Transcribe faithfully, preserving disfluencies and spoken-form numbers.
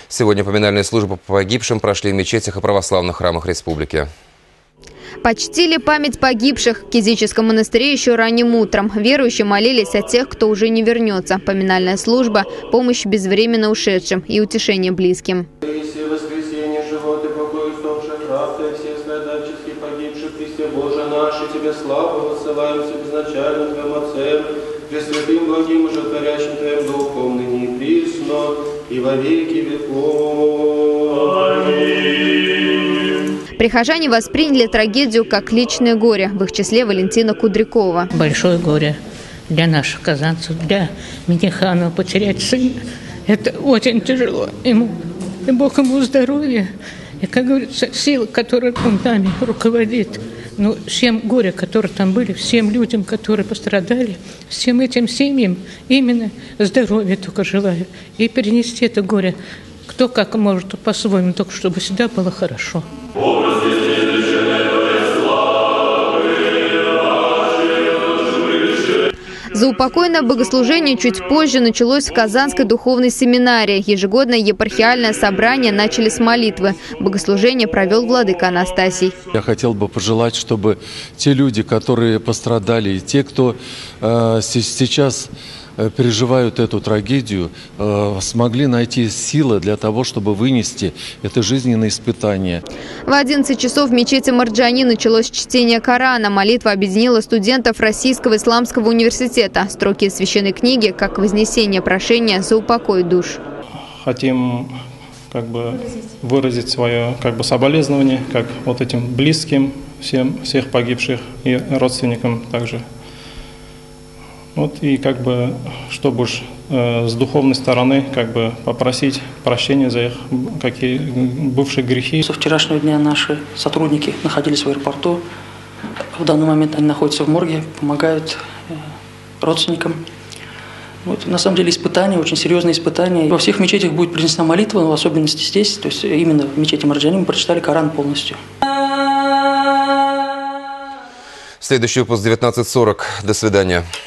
Сегодня поминальные службы по погибшим прошли в мечетях и православных храмах республики. Почтили память погибших. В Кизическом монастыре еще ранним утром. Верующие молились о тех, кто уже не вернется. Поминальная служба, помощь безвременно ушедшим и утешение близким. Боже наш, и Тебе славу высылаем безначальным Твоим Отцем, Пресвятым, благим и животворящим Твоим Духом, ныне и присно, и во веки веков. Аминь. Прихожане восприняли трагедию как личное горе, в их числе Валентина Кудрякова. Большое горе для наших казанцев, для Миниханова потерять сына. Это очень тяжело ему. И Бог ему здоровья. И, как говорится, сила, которой он нами руководит. Ну, всем горе, которые там были, всем людям, которые пострадали, всем этим семьям именно здоровья только желаю. И перенести это горе, кто как может по-своему, только чтобы всегда было хорошо. Заупокойное богослужение чуть позже началось в Казанской духовной семинарии. Ежегодное епархиальное собрание начали с молитвы. Богослужение провел владыка Анастасий. Я хотел бы пожелать, чтобы те люди, которые пострадали, и те, кто э, сейчас переживают эту трагедию, э, смогли найти силы для того, чтобы вынести это жизненное испытание. В одиннадцать часов в мечети Марджани началось чтение Корана. Молитва объединила студентов Российского исламского университета. Строки священной книги как вознесение прошения за упокой душ. Хотим как бы выразить свое как бы соболезнование как вот этим близким всем всех погибших и родственникам также. Вот и как бы, чтобы уж э, с духовной стороны как бы попросить прощения за их какие бывшие грехи. Со вчерашнего дня наши сотрудники находились в аэропорту. В данный момент они находятся в морге, помогают э, родственникам. Вот, на самом деле испытания, очень серьезные испытания. Во всех мечетях будет принесена молитва, но в особенности здесь, то есть именно в мечети Марджани мы прочитали Коран полностью. Следующий выпуск девятнадцать сорок. До свидания.